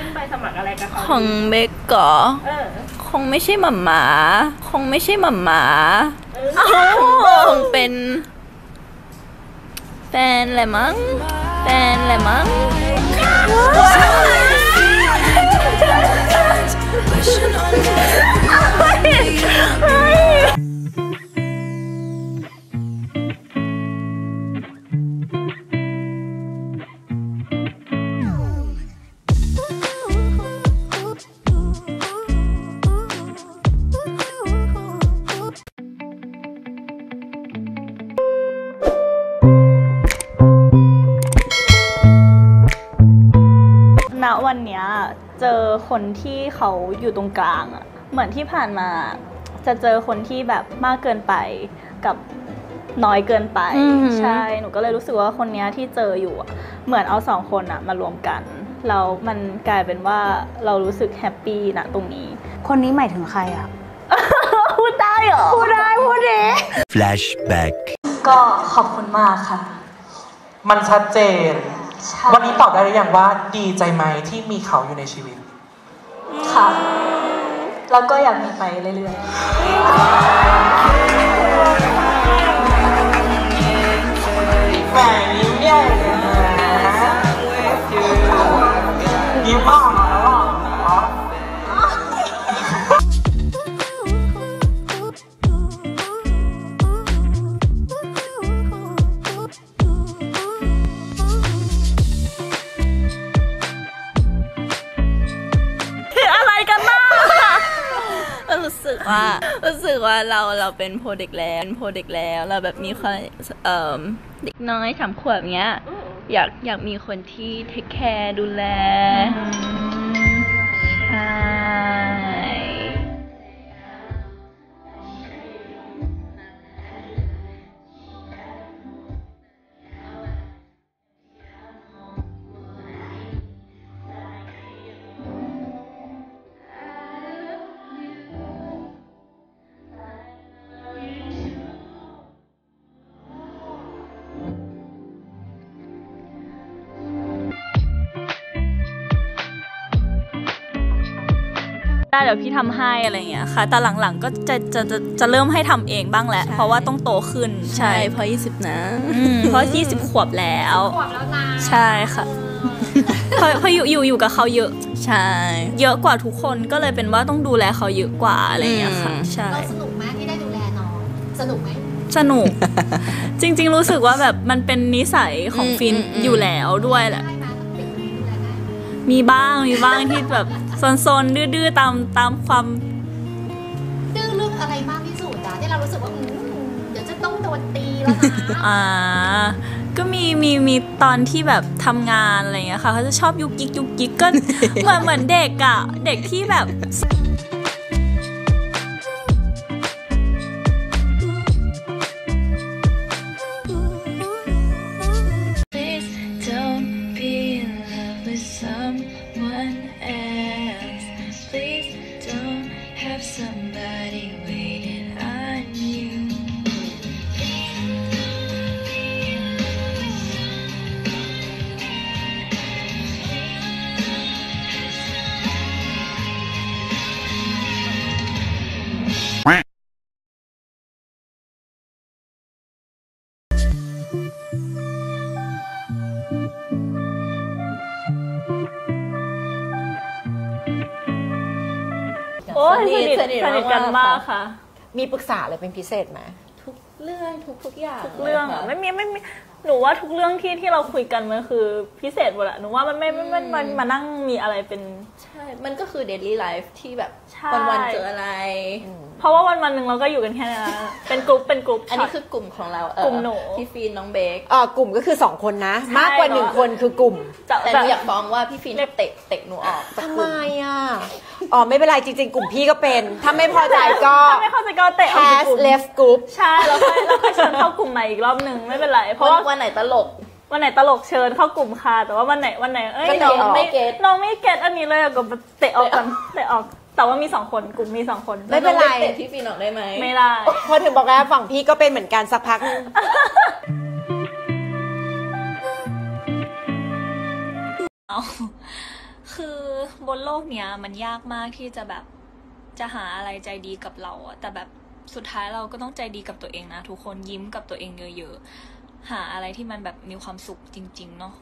ไปสมัครอะไรกับเขาของเบกเหรอคงไม่ใช่หม่าหมาคงไม่ใช่หม่าหมาคงเป็นแฟนแหละมั้งแฟนแหละมั้งวันเนี้ยเจอคนที่เขาอยู่ตรงกลางอะเหมือนที่ผ่านมาจะเจอคนที่แบบมากเกินไปกับน้อยเกินไปใช่หนูก็เลยรู้สึกว่าคนเนี้ยที่เจออยู่เหมือนเอาสองคนอะมารวมกันแล้วมันกลายเป็นว่าเรารู้สึกแฮปปี้นะตรงนี้คนนี้หมายถึงใครอะพูดได้เหรอพูดได้พูดดิ Flashback ก็ขอบคุณมากค่ะมันชัดเจนวันนี้ตอบได้หรือยังว่าดีใจไหมที่มีเขาอยู่ในชีวิตค่ะแล้วก็อยากมีไปเรื่อยๆแหมยิ้มใหญ่เลยนะยิ้มมากแล้วรู้สึกว่าเราเป็นโปรเด็กแล้วเราแบบมีความเด็กน้อย3 ขวบเงี้ยอยากมีคนที่เทคแคร์ดูแลใช่เดี๋ยวพี่ทำให้อะไรเงี้ยค่ะแต่หลังๆก็จะเริ่มให้ทำเองบ้างแหละเพราะว่าต้องโตขึ้นใช่เพราะ20นะเพราะ20 ขวบแล้วใช่ค่ะเพราะอยู่กับเขาเยอะใช่เยอะกว่าทุกคนก็เลยเป็นว่าต้องดูแลเขาเยอะกว่าอะไรเงี้ยค่ะใช่สนุกไหมที่ได้ดูแลน้องสนุกไหมสนุกจริงๆรู้สึกว่าแบบมันเป็นนิสัยของฟินอยู่แล้วด้วยแหละมีบ้างที่แบบซนๆดื้อๆตามความดื้อเรื่องอะไรมากที่สุดที่เรารู้สึกว่าเดี๋ยวจะต้องโดนตีแล้วนะก็มีตอนที่แบบทำงานอะไรเงี้ยค่ะเขาจะชอบยุกยิกก็เหมือนเด็กอะเด็กที่แบบสนิทกันมากค่ะมีปรึกษาอะไรเป็นพิเศษไหมทุกเรื่องทุกอย่างทุกเรื่องอ่ะไม่มีหนูว่าทุกเรื่องที่เราคุยกันมันคือพิเศษหมดอะหนูว่ามันไม่มานั่งมีอะไรเป็นใช่มันก็คือ daily life ที่แบบวันเจออะไรเพราะว่าวันหนึ่งเราก็อยู่กันแค่นั้นเป็นกลุ่มอันนี้คือกลุ่มของเรากลุ่มหนูพี่ฟีนน้องเบคกลุ่มก็คือ2 คนนะมากกว่า1 คนคือกลุ่มแต่หนูอยากฟ้องว่าพี่ฟีนเตะหนูออกทำไมไม่เป็นไรจริงๆกลุ่มพี่ก็เป็นถ้าไม่พอใจก็เตะออกจากกลุ่ม left group ใช่แล้วค่อยเชิญเข้ากลุ่มใหม่อีกรอบนึงไม่เป็นไรเพราะว่าวันไหนตลกเชิญเข้ากลุ่มค่ะแต่ว่าวันไหนน้องไม่เก็ตอันนี้เลยก็เตะออกกันเตะออกแต่ว่ามี2 คนกลุ่มมี2 คนไม่เป็นไรเตะพี่ฟีนออกได้ไหมไม่ได้พอถึงบอกแล้วฝั่งพี่ก็เป็นเหมือนกันสักพักนึงคือบนโลกเนี้ยมันยากมากที่จะแบบจะหาอะไรใจดีกับเราอะแต่แบบสุดท้ายเราก็ต้องใจดีกับตัวเองนะทุกคนยิ้มกับตัวเองเยอะๆหาอะไรที่มันแบบมีความสุขจริงๆเนาะ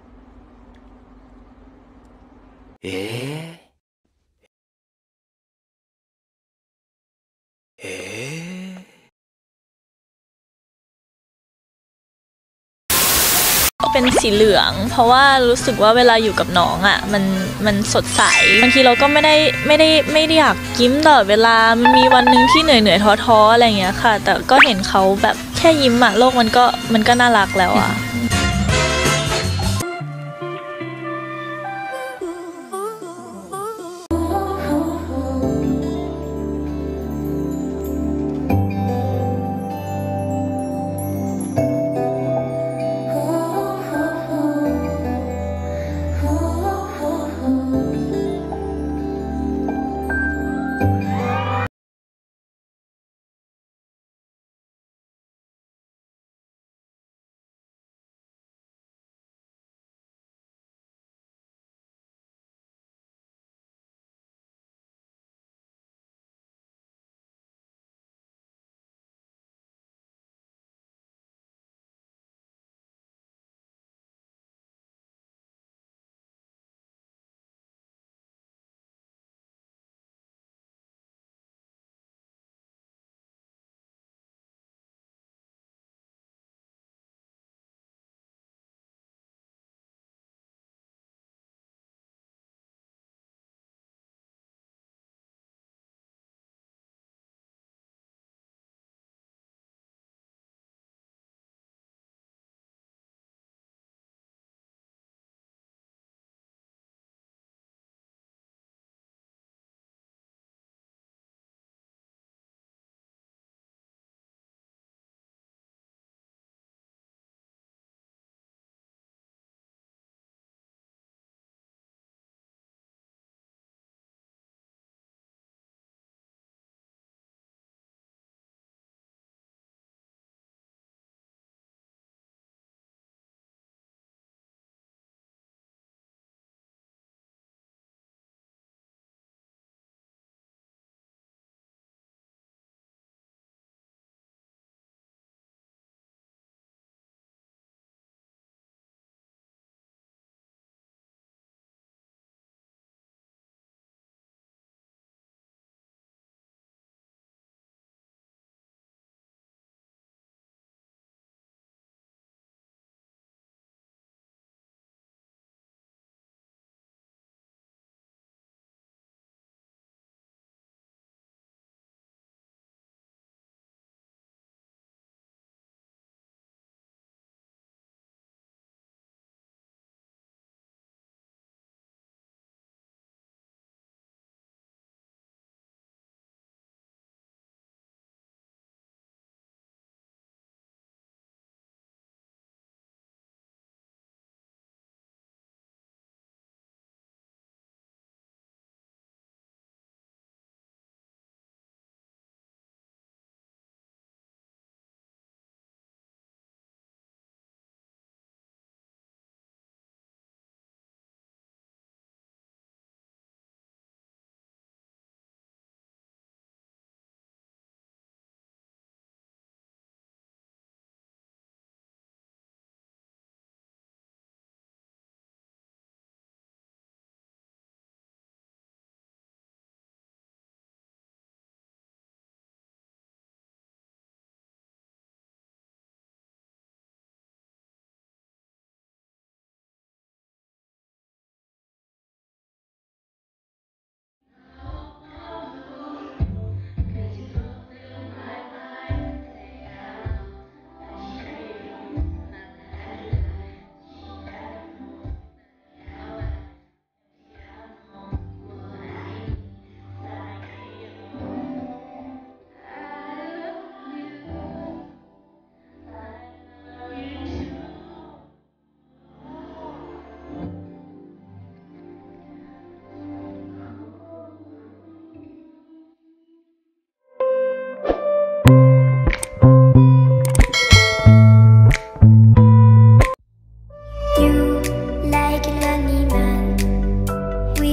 เป็นสีเหลืองเพราะว่ารู้สึกว่าเวลาอยู่กับน้องอ่ะมันสดใสบางทีเราก็ไม่ได้อยากยิ้มตลอดเวลามันมีวันหนึ่งที่เหนื่อยท้ออะไรอย่างเงี้ยค่ะแต่ก็เห็นเขาแบบแค่ยิ้มอ่ะโลกมันก็น่ารักแล้วอ่ะ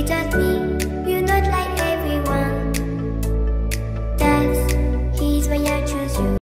just me. You're not like everyone. That's he's why I choose you.